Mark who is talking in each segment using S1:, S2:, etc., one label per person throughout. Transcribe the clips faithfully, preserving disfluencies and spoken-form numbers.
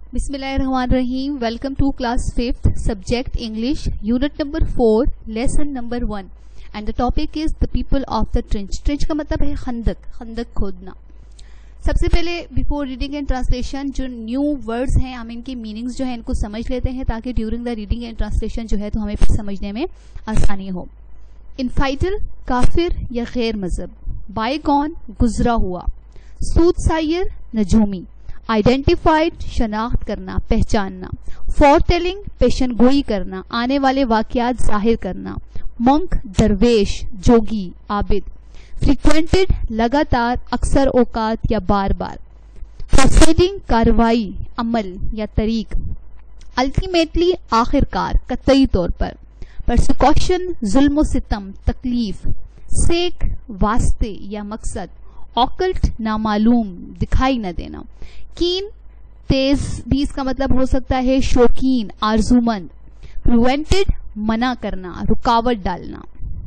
S1: بسم اللہ الرحمن الرحیم. Welcome to class fifth, subject English, unit number four, lesson number one, and the topic is the people of the trench. Trench کا مطلب ہے خندق, خندق کھودنا. سب سے پہلے بیفور ریڈنگ اینڈ ٹرانسلیشن جو نیو ورڈز ہیں ہم ان کی میننگز جو ہیں ان کو سمجھ لیتے ہیں تاکہ during the reading and translation جو ہے تو ہمیں پھر سمجھنے میں آسانی ہو. انفائٹل کافر یا غیر مذہب. بائی گون گزرا ہوا. سود سائر نجومی. آئیڈینٹیفائڈ شناخت کرنا, پہچاننا. فور ٹیلنگ پیشن گوئی کرنا, آنے والے واقعات ظاہر کرنا. منک درویش, جوگی, عابد. فریکوینٹڈ لگاتار, اکثر اوقات یا بار بار. پروسیڈنگ کاروائی, عمل یا طریق. الٹیمیٹلی آخر کار, قطعی طور پر. پرسیکوشن ظلم و ستم, تکلیف. سیک واسطے یا مقصد. آکلٹ نامعلوم, دکھائی نہ دینا. کین تیز بھی اس کا مطلب ہو سکتا ہے شوقین, آرزومند. پریونٹڈ منع کرنا, رکاوٹ ڈالنا.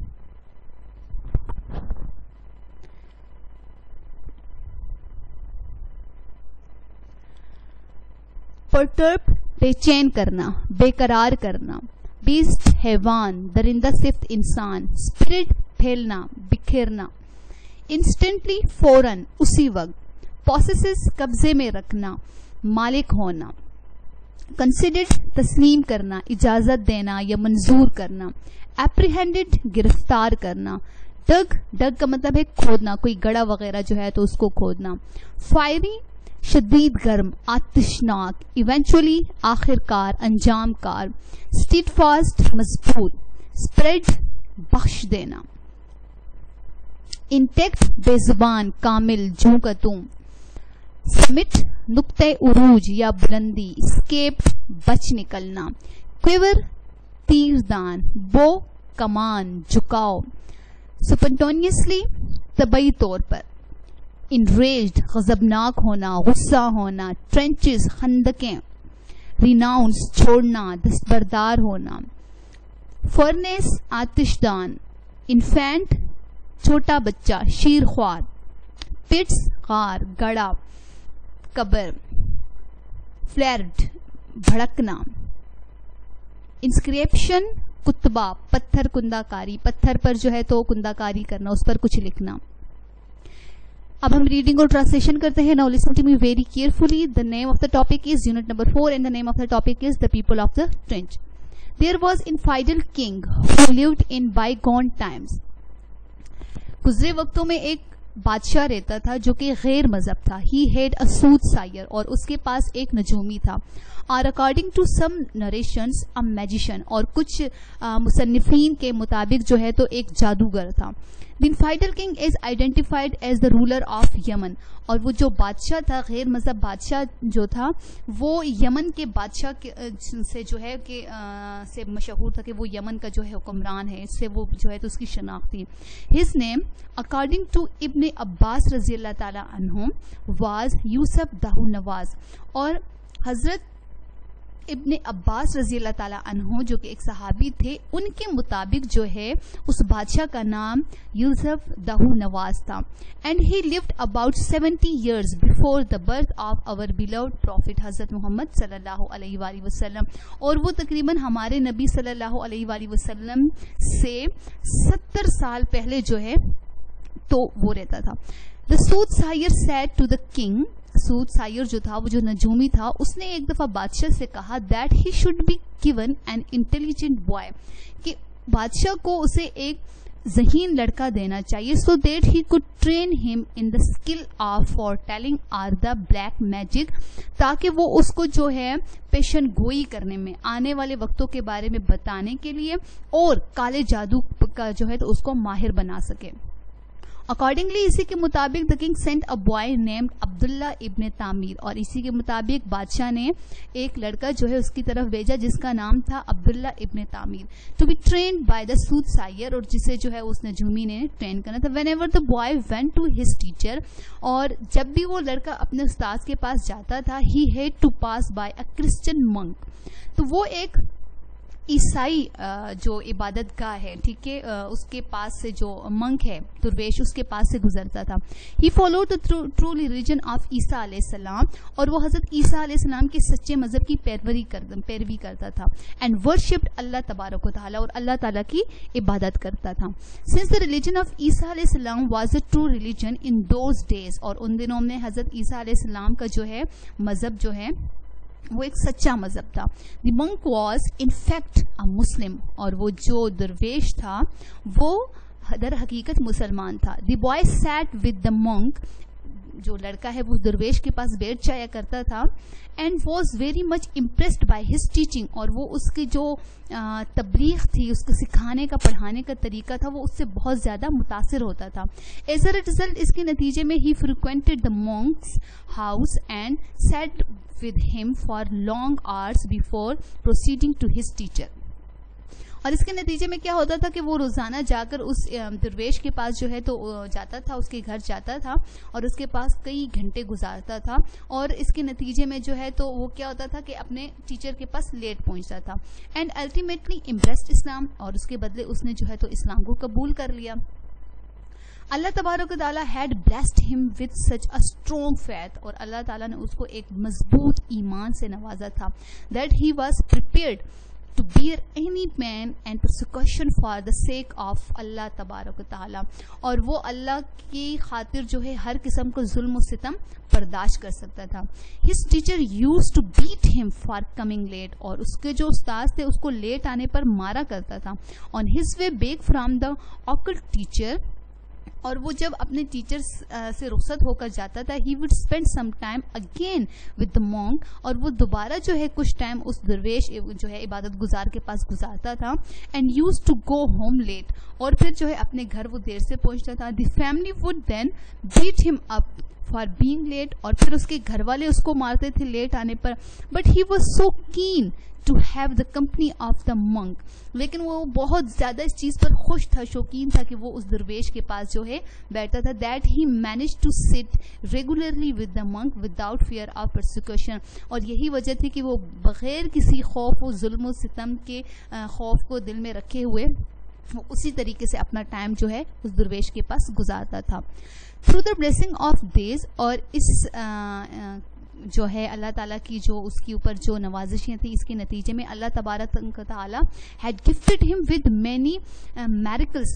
S1: پرٹرب بے چین کرنا, بے قرار کرنا. بیسٹ حیوان, درندہ صفت انسان. اسپرٹ پھیلنا, بکھیرنا. انسٹنٹلی فوراً, اسی وقت. پوسیسز قبضے میں رکھنا, مالک ہونا. کنسیڈرڈ تسلیم کرنا, اجازت دینا یا منظور کرنا. اپریہینڈڈ گرفتار کرنا. ڈگ, ڈگ کا مطلب ہے کھودنا, کوئی گڑا وغیرہ جو ہے تو اس کو کھودنا. فائری شدید گرم, آتشناک. ایونچولی آخر کار, انجام کار. اسٹیڈ فاسٹ مضبوط. اسپریڈ بخش دینا. انٹیکٹ بے زبان, کامل, جوں کا توں. سمٹ نقطہ عروج یا بلندی. اسکیپ بچ نکلنا. کویور تیر دان. بو کمان, جھکاؤ. سپنٹونیسلی طبعی طور پر. انریجڈ غضبناک ہونا, غصہ ہونا. ٹرنچز خندقیں. ریناؤنس چھوڑنا, دستبردار ہونا. فرنیس آتش دان. انفینٹ چھوٹا بچہ, شیر خوار. پٹس غار, گڑا, قبر. فلیرڈ بھڑکنا. انسکریپشن کتبہ, پتھر کندہ کاری, پتھر پر جو ہے تو کندہ کاری کرنا, اس پر کچھ لکھنا. اب ہم ریڈنگ اور ٹرانسلیشن کرتے ہیں. Now listen to me very carefully. The name of the topic is unit number four and the name of the topic is the people of the trench. There was infidel king who lived in bygone times. گزرے وقتوں میں ایک بادشاہ رہتا تھا جو کہ غیر مذہب تھا. He had a soothsayer, اور اس کے پاس ایک نجومی تھا. اور according to some narrations a magician, اور کچھ مصنفین کے مطابق جو ہے تو ایک جادوگر تھا. The infidel king is identified as the ruler of Yemen, اور وہ جو بادشاہ تھا, غیر مذہب بادشاہ جو تھا, وہ یمن کے بادشاہ سے جو ہے کہ سے مشہور تھا کہ وہ یمن کا جو ہے حکمران ہے, اس سے وہ جو ہے تو اس کی شناخت تھی. His name according to ابن عباس رضی اللہ تعالی عنہ was یوسف دہو نواز, اور حضرت ابن عباس رضی اللہ تعالی عنہ جو کہ ایک صحابی تھے, ان کے مطابق جو ہے اس بادشاہ کا نام یوسف دہو نواز تھا. And he lived about seventy years before the birth of our beloved prophet حضرت محمد صلی اللہ علیہ وآلہ وسلم, اور وہ تقریباً ہمارے نبی صلی اللہ علیہ وآلہ وسلم سے ستر سال پہلے جو ہے تو وہ رہتا تھا. The soothsayer said to the king, سود سائر جو تھا, وہ جو نجومی تھا, اس نے ایک دفعہ بادشاہ سے کہا that he should be given an intelligent boy, کہ بادشاہ کو اسے ایک ذہین لڑکا دینا چاہیے, so that he could train him in the skill of foretelling or the black magic, تاکہ وہ اس کو جو ہے پیشن گوئی کرنے میں, آنے والے وقتوں کے بارے میں بتانے کے لیے, اور کالے جادو کا جو ہے تو اس کو ماہر بنا سکے. اکارڈنگلی اسی کے مطابق the king sent a boy named Abdullah ibn Thamir, اور اسی کے مطابق بادشاہ نے ایک لڑکا جو ہے اس کی طرف بھیجا جس کا نام تھا Abdullah ibn Thamir, to be trained by the soothsayer, اور جسے جو ہے اس نجومی نے ٹرین کرنا تھا. Whenever the boy went to his teacher, اور جب بھی وہ لڑکا اپنے استاد کے پاس جاتا تھا, he had to pass by a Christian monk, تو وہ ایک عیسائی جو عبادت گاہ ہے, ٹھیک ہے, اس کے پاس سے جو منک ہے درویش اس کے پاس سے گزرتا تھا. He followed the true religion of Isa علیہ السلام, اور وہ حضرت عیسیٰ علیہ السلام کے سچے مذہب کی پیروی پیروی کرتا تھا. اینڈ ورشپڈ اللہ تبارک و تعالیٰ, اور اللہ تعالیٰ کی عبادت کرتا تھا. Since the religion of Isa علیہ السلام was a true religion in those days, اور ان دنوں میں حضرت عیسیٰ علیہ السلام کا جو ہے مذہب جو ہے وہ ایک سچا مذہب تھا. The monk was in fact a Muslim, اور وہ جو درویش تھا وہ در حقیقت مسلمان تھا. The boy sat with the monk, جو لڑکا ہے وہ درویش کے پاس بیٹھ جایا کرتا تھا. And was very much impressed by his teaching, اور وہ اس کی جو تبلیغ تھی, اس کو سکھانے کا پڑھانے کا طریقہ تھا, وہ اس سے بہت زیادہ متاثر ہوتا تھا. ایز اے ریزلٹ اس کے نتیجے میں he frequented the monk's house and sat with him for long hours before proceeding to his teacher. اور اس کے نتیجے میں کیا ہوتا تھا کہ وہ روزانہ جا کر اس درویش کے پاس جو ہے تو جاتا تھا, اس کے گھر جاتا تھا, اور اس کے پاس کئی گھنٹے گزارتا تھا. اور اس کے نتیجے میں جو ہے تو وہ کیا ہوتا تھا کہ اپنے ٹیچر کے پاس لیٹ پہنچتا تھا. اینڈ الٹیمیٹلی امپریسڈ اسلام, اور اس کے بدلے اس نے جو ہے تو اسلام کو قبول کر لیا. اللہ تبارک و تعالیٰ had blessed him with such a strong faith, اور اللہ تعالیٰ نے اس کو ایک مضبوط ایمان سے نوازا تھا. That he was prepared to bear any pain and persecution for the sake of Allah تبارک و تعالی, اور وہ اللہ کی خاطر جو ہے ہر قسم کو ظلم و ستم برداشت کر سکتا تھا. His teacher used to beat him for coming late, اور اس کے جو استاد تھے اس کو لیٹ آنے پر مارا کرتا تھا. On his way back from the occult teacher, اور وہ جب اپنے ٹیچر سے رخصت ہو کر جاتا تھا, he would spend some time again with the monk, اور وہ دوبارہ جو ہے کچھ ٹائم اس درویش جو ہے عبادت گزار کے پاس گزارتا تھا. And used to go home late, اور پھر جو ہے اپنے گھر وہ دیر سے پہنچتا تھا. The family would then beat him up for being let, اور پھر اس کے گھر والے اس کو مارتے تھے لیٹ آنے پر. But he was so keen to have the company of the monk, لیکن وہ بہت زیادہ اس چیز پر خوش تھا, شوقین تھا کہ وہ اس درویش کے پاس جو ہے بیٹھتا تھا. That he manage to sit regularly with the monk without fear of persecution, اور یہی وجہ تھی کہ وہ بغیر کسی خوف و ظلم و ستم کے خوف کو دل میں رکھے ہوئے وہ اسی طریقے سے اپنا ٹائم جو ہے اس درویش کے پاس گزارتا تھا. Through the blessing of these, اور اس آ, آ, جو ہے اللہ تعالیٰ کی جو اس کے اوپر جو نوازشیں تھیں, اس کے نتیجے میں اللہ تبارک و تعالیٰ had gifted him with many miracles,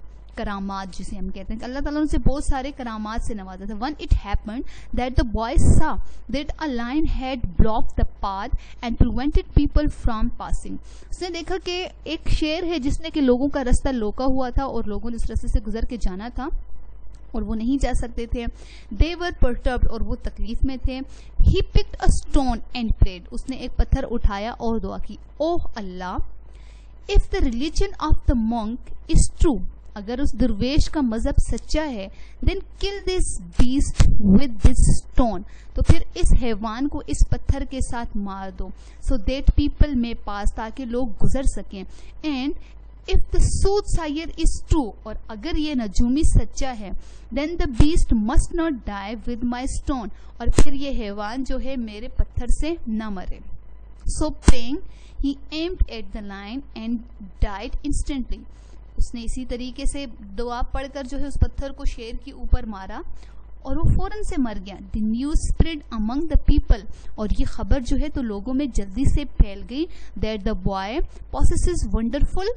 S1: کرامات جسے ہم کہتے ہیں, اللہ تعالیٰ نے اسے بہت سارے کرامات سے نوازا تھا. One it happened that the boy saw that a lion had blocked the path and prevented people from passing. اس نے دیکھا کہ ایک شیر ہے جس نے کہ لوگوں کا رستہ لوکا ہوا تھا, اور لوگوں نے اس رستے سے گزر کے جانا تھا اور وہ نہیں جا سکتے تھے. دے ور پرٹربڈ, اور وہ تکلیف میں تھے. He picked a stone and prayed, اس نے ایک پتھر اٹھایا اور دعا کی. Oh Allah, if the religion of the monk is true, اگر اس درویش کا مذہب سچا ہے, then kill this beast with this stone, تو پھر اس حیوان کو اس پتھر کے ساتھ مار دو. سو دیٹ پیپل میں پاس, تاکہ لوگ گزر سکیں. And if the soothsayer is true, اور اگر یہ نجومی سچا ہے, then the beast must not die with my stone, اور پھر یہ حیوان جو ہے میرے پتھر سے نہ مرے. So praying, he aimed at the lion and died instantly. اس نے اسی طریقے سے دعا پڑھ کر جو ہے اس پتھر کو شیر کے اوپر مارا اور وہ فوراً سے مر گیا. The news spread among the people, اور یہ خبر جو ہے تو لوگوں میں جلدی سے پھیل گئی. That the boy possesses wonderful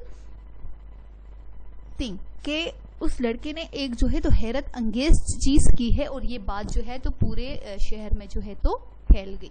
S1: thing, کہ اس لڑکے نے ایک جو ہے تو حیرت انگیز چیز کی ہے, اور یہ بات جو ہے تو پورے شہر میں جو ہے تو پھیل گئی.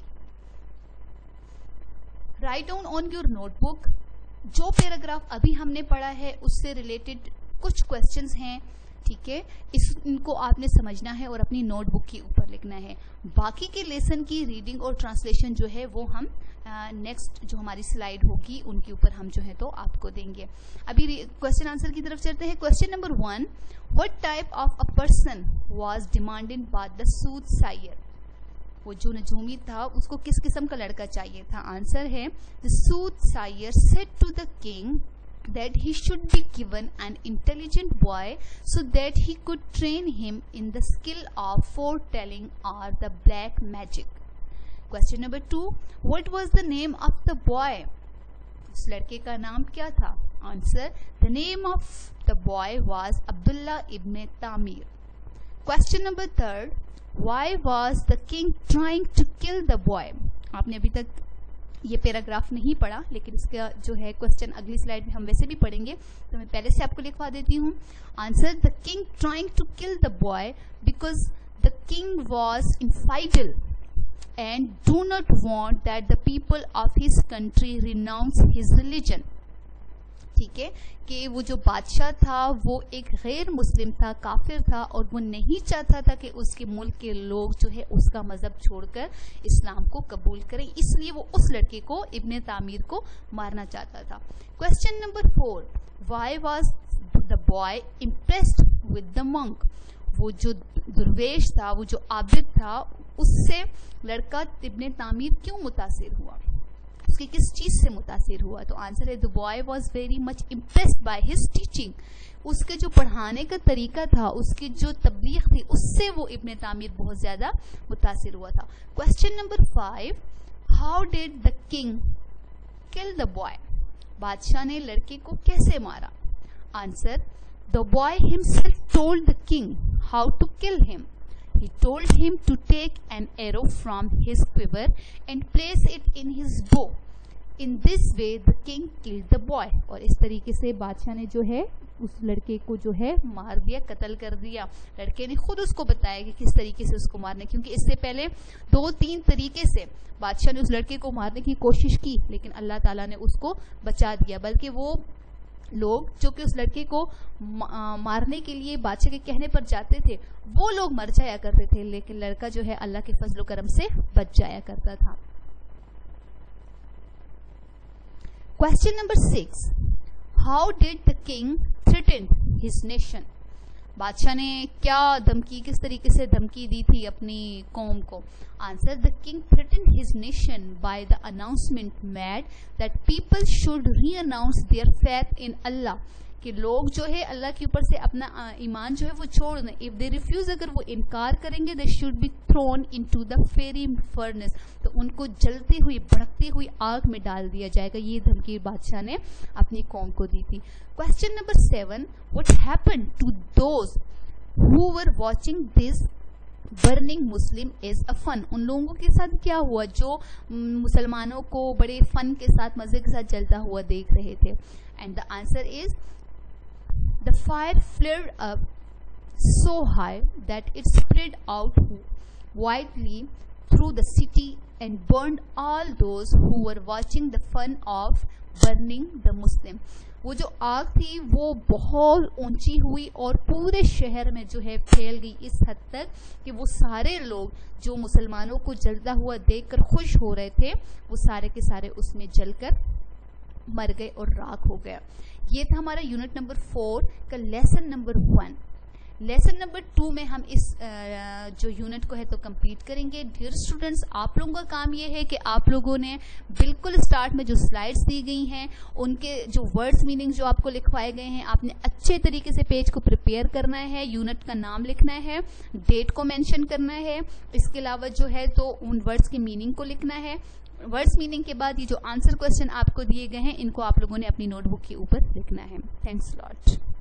S1: Write down on your notebook, جو پیراگراف ابھی ہم نے پڑھا ہے اس سے ریلیٹڈ کچھ کوشچنز ہیں, ٹھیک ہے, اس ان کو آپ نے سمجھنا ہے اور اپنی نوٹ بک کے اوپر لکھنا ہے. باقی کے لیسن کی ریڈنگ اور ٹرانسلیشن جو ہے وہ ہم نیکسٹ جو ہماری سلائیڈ ہوگی ان کے اوپر ہم جو ہے تو آپ کو دیں گے. ابھی کوشچن آنسر کی طرف چلتے ہیں. Question number one, what type of a person was demanding by the soothsayer, وہ جو نجومی تھا اس کو کس قسم کا لڑکا چاہیے تھا. آنسر ہے the soothsayer said to the king that he should be given an intelligent boy so that he could train him in the skill of foretelling or the black magic. Question number two, what was the name of the boy? اس لڑکے کا نام کیا تھا؟ Answer, the name of the boy was Abdullah ibn Tamir. Question number third, why was the king trying to kill the boy? آپ نے ابھی تک یہ پیراگراف نہیں پڑھا, لیکن اس کا جو ہے کوشچن اگلی سلائڈ میں ہم ویسے بھی پڑھیں گے, تو میں پہلے سے آپ کو لکھوا دیتی ہوں. Answer, the king trying to kill the boy because the king was infidel and do not want that the people of his country renounce his religion. ٹھیک ہے, کہ وہ جو بادشاہ تھا وہ ایک غیر مسلم تھا, کافر تھا, اور وہ نہیں چاہتا تھا کہ اس کے ملک کے لوگ جو ہے اس کا مذہب چھوڑ کر اسلام کو قبول کریں, اس لیے وہ اس لڑکے کو ابن تعمیر کو مارنا چاہتا تھا. Question number four, why was the boy impressed with the monk? وہ جو درویش تھا, وہ جو عابد تھا, اس سے لڑکا ابن تعمیر کیوں متاثر ہوا, اس کی کس چیز سے متاثر ہوا؟ تو آنسر ہے, the boy was very much impressed by his teaching. اس کے جو پڑھانے کا طریقہ تھا, اس کی جو تبلیغ تھی, اس سے وہ ابن تعمیر بہت زیادہ متاثر ہوا تھا. Question number five, how did the king kill the boy? بادشاہ نے لڑکے کو کیسے مارا؟ Answer, the boy himself told the king how to kill him. He told him to take an arrow from his quiver and place it in his bow. In this way the king killed the boy. اور اس طریقے سے بادشاہ نے جو ہے اس لڑکے کو جو ہے مار دیا, قتل کر دیا. لڑکے نے خود اس کو بتایا کہ کس طریقے سے اس کو مارنے, کیونکہ اس سے پہلے دو تین طریقے سے بادشاہ نے اس لڑکے کو مارنے کی کوشش کی, لیکن اللہ تعالیٰ نے اس کو بچا دیا. بلکہ وہ لوگ جو کہ اس لڑکے کو مارنے کے لیے بادشاہ کے کہنے پر جاتے تھے, وہ لوگ مر جایا کرتے تھے, لیکن لڑکا جو ہے اللہ کے فضل و کرم سے بچ جایا کرتا تھا. Question number six, how did the king threaten his nation? بادشاہ نے کیا دھمکی, کس طریقے سے دھمکی دی تھی اپنی قوم کو؟ Answer, the king threatened his nation by the announcement made that people should renounce their faith in Allah. کہ لوگ جو ہے اللہ کے اوپر سے اپنا ایمان جو ہے وہ چھوڑ دیں. if they refuse, اگر وہ انکار کریں گے, they should be thrown into the fiery furnace. تو ان کو جلتی ہوئی بھڑکتی ہوئی آگ میں ڈال دیا جائے گا. یہ دھمکی بادشاہ نے اپنی قوم کو دی تھی. Question number seven, what happened to those who were watching this burning Muslim as a fun? ان لوگوں کے ساتھ کیا ہوا جو مسلمانوں کو بڑے فن کے ساتھ, مزے کے ساتھ جلتا ہوا دیکھ رہے تھے؟ And the answer is, the fire flared up so high that it spread out widely through the city and burned all those who were watching the fun of burning the Muslim. وہ جو آگ تھی وہ بہت اونچی ہوئی اور پورے شہر میں جو ہے پھیل گئی, اس حد تک کہ وہ سارے لوگ جو مسلمانوں کو جلتا ہوا دیکھ کر خوش ہو رہے تھے, وہ سارے کے سارے اس میں جل کر مر گئے اور راکھ ہو گیا. یہ تھا ہمارا یونٹ نمبر فور کا lesson number one. Lesson number two میں ہم اس جو یونٹ کو ہے تو کمپلیٹ کریں گے. ڈیئر اسٹوڈنٹس, آپ لوگوں کا کام یہ ہے کہ آپ لوگوں نے بالکل اسٹارٹ میں جو سلائڈس دی گئی ہیں ان کے جو ورڈز میننگ جو آپ کو لکھوائے گئے ہیں, آپ نے اچھے طریقے سے پیج کو پریپیئر کرنا ہے, یونٹ کا نام لکھنا ہے, ڈیٹ کو مینشن کرنا ہے, اس کے علاوہ جو ہے تو ان ورڈز کی میننگ کو لکھنا ہے. ورڈز میننگ کے بعد یہ جو آنسر کوشچن آپ کو دیے گئے ہیں ان کو آپ لوگوں نے اپنی نوٹ بک کے اوپر لکھنا ہے. تھینکس لاٹ.